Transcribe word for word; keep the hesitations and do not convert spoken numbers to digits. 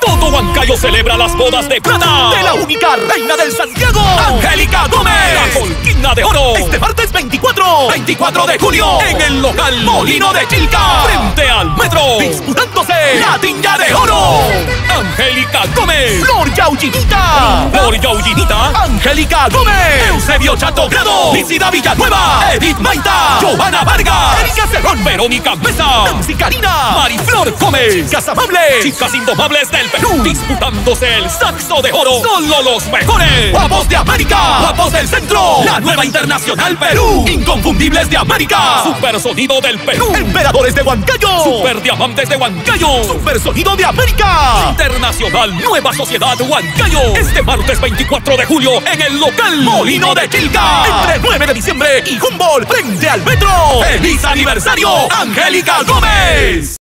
Todo Huancayo celebra las bodas de plata de la única reina del Santiago, Angélica Gómez, la colquina de oro. Este martes veinticuatro, veinticuatro de julio, en el local Molino de Chilca, frente al metro, disputándose la Tinga de Oro. Angélica Gómez, Flor Yaullinita, Flor Yaullinita, Angélica Gómez, Eusebio Chato Grado, Licida Villanueva, Edith Maita, Giovanna Vargas, Erika Cerrón, Verónica Mesa, Nancy Karina, Mariflor Gómez, Chicas Amables, Chicas Indomables del Perú, disputándose el saxo de oro. Solo los mejores. Guapos de América, Guapos del Centro, la nueva Internacional Perú, Inconfundibles de América, Super Sonido del Perú, Emperadores de Huancayo, Super Diamantes de Huancayo, Super Sonido de América, Internacional Nueva Sociedad Huancayo. Este martes veinticuatro de julio en el local Molino de Chilca, entre nueve de diciembre y Humboldt, frente al metro. ¡Feliz aniversario, Angélica Gómez!